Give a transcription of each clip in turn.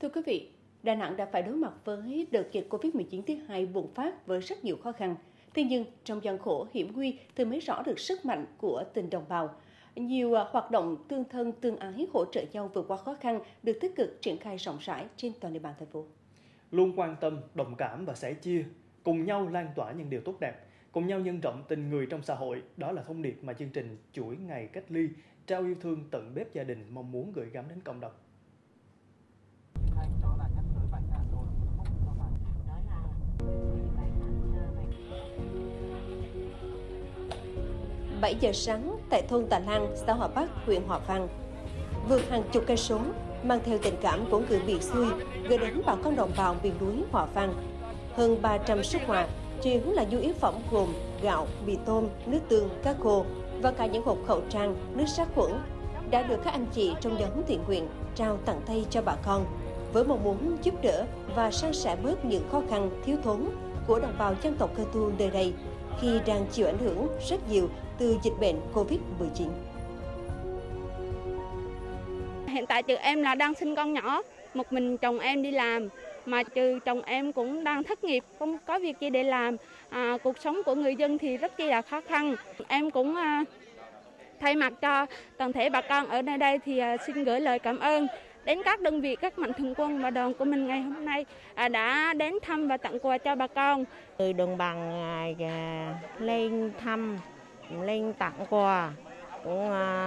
Thưa quý vị, Đà Nẵng đã phải đối mặt với đợt dịch Covid-19 thứ hai bùng phát với rất nhiều khó khăn. Thế nhưng, trong gian khổ hiểm nguy thì mới rõ được sức mạnh của tình đồng bào. Nhiều hoạt động tương thân tương ái hỗ trợ nhau vượt qua khó khăn được tích cực triển khai rộng rãi trên toàn địa bàn thành phố. Luôn quan tâm, đồng cảm và sẻ chia, cùng nhau lan tỏa những điều tốt đẹp, cùng nhau nhân rộng tình người trong xã hội, đó là thông điệp mà chương trình chuỗi ngày cách ly, trao yêu thương tận bếp gia đình mong muốn gửi gắm đến cộng đồng. Bảy giờ sáng tại thôn Tà Lan, xã Hòa Bắc, huyện Hòa Vang, vượt hàng chục cây số, mang theo tình cảm của người miền xuôi gửi đến bà con đồng bào miền núi Hòa Vang. Hơn 300 suất quà, chủ yếu là nhu yếu phẩm gồm gạo, mì tôm, nước tương, cá khô và cả những hộp khẩu trang, nước sát khuẩn đã được các anh chị trong nhóm thiện nguyện trao tặng tay cho bà con với mong muốn giúp đỡ và san sẻ bớt những khó khăn thiếu thốn của đồng bào dân tộc Cơ Tu nơi đây khi đang chịu ảnh hưởng rất nhiều từ dịch bệnh Covid-19. Hiện tại chị em là đang sinh con nhỏ, một mình chồng em đi làm, mà chồng em cũng đang thất nghiệp, không có việc gì để làm. Cuộc sống của người dân thì rất là khó khăn. Em cũng thay mặt cho toàn thể bà con ở nơi đây thì xin gửi lời cảm ơn đến các đơn vị, các mạnh thường quân và đoàn của mình ngày hôm nay đã đến thăm và tặng quà cho bà con. Từ đồng bằng lên thăm, lên tặng quà, cũng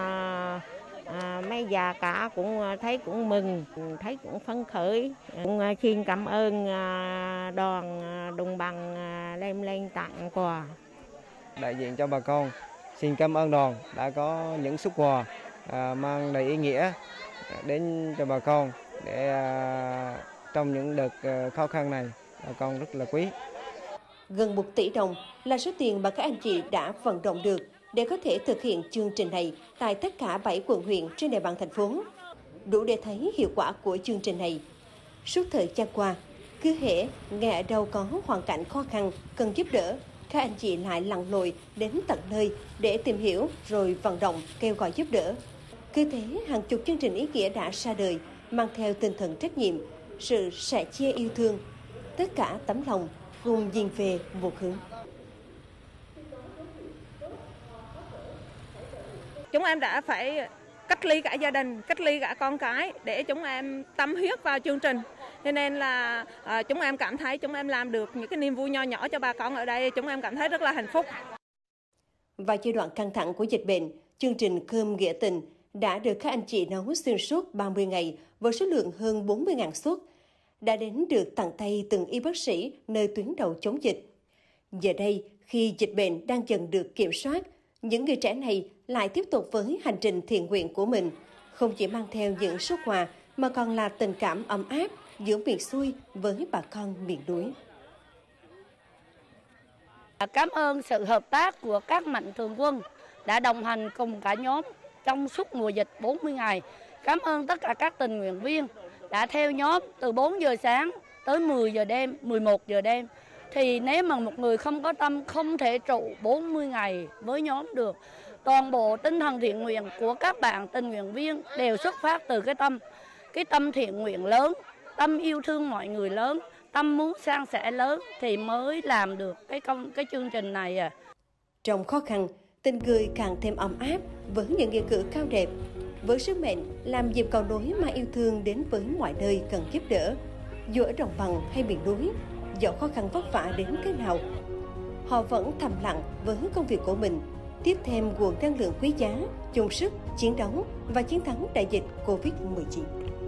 mấy già cả cũng thấy cũng mừng, thấy cũng phấn khởi. Cũng xin cảm ơn đoàn đồng bằng lên tặng quà. Đại diện cho bà con, xin cảm ơn đoàn đã có những suất quà mang đầy ý nghĩa đến cho bà con để trong những đợt khó khăn này bà con rất là quý. Gần 1 tỷ đồng là số tiền mà các anh chị đã vận động được để có thể thực hiện chương trình này tại tất cả 7 quận huyện trên địa bàn thành phố. Đủ để thấy hiệu quả của chương trình này. Suốt thời gian qua, cứ hễ nghe ở đâu có hoàn cảnh khó khăn cần giúp đỡ, các anh chị lại lặn lội đến tận nơi để tìm hiểu rồi vận động kêu gọi giúp đỡ. Cứ thế hàng chục chương trình ý nghĩa đã ra đời, mang theo tinh thần trách nhiệm, sự sẻ chia yêu thương, tất cả tấm lòng cùng nhìn về một hướng. Chúng em đã phải cách ly cả gia đình, cách ly cả con cái để chúng em tâm huyết vào chương trình. Cho nên là chúng em cảm thấy chúng em làm được những cái niềm vui nho nhỏ cho bà con ở đây, chúng em cảm thấy rất là hạnh phúc. Vào giai đoạn căng thẳng của dịch bệnh, chương trình Cơm Nghĩa Tình đã được các anh chị nấu xuyên suốt 30 ngày với số lượng hơn 40.000 suất, đã đến được tận tay từng y bác sĩ nơi tuyến đầu chống dịch. Giờ đây, khi dịch bệnh đang dần được kiểm soát, những người trẻ này lại tiếp tục với hành trình thiện nguyện của mình, không chỉ mang theo những suất quà mà còn là tình cảm ấm áp giữa miền xuôi với bà con miền núi. Cảm ơn sự hợp tác của các mạnh thường quân đã đồng hành cùng cả nhóm trong suốt mùa dịch 40 ngày. Cảm ơn tất cả các tình nguyện viên đã theo nhóm từ 4 giờ sáng tới 10 giờ đêm, 11 giờ đêm. Thì nếu mà một người không có tâm không thể trụ 40 ngày với nhóm được. Toàn bộ tinh thần thiện nguyện của các bạn tình nguyện viên đều xuất phát từ cái tâm thiện nguyện lớn, tâm yêu thương mọi người lớn, tâm muốn san sẻ lớn thì mới làm được cái chương trình này. Trong khó khăn, tình người càng thêm ấm áp với những nghĩa cử cao đẹp, với sứ mệnh làm dịp cầu nối mang yêu thương đến với mọi nơi cần giúp đỡ, dù ở đồng bằng hay miền núi, dẫu khó khăn vất vả đến thế nào, họ vẫn thầm lặng với công việc của mình, tiếp thêm nguồn năng lượng quý giá, chung sức chiến đấu và chiến thắng đại dịch Covid-19.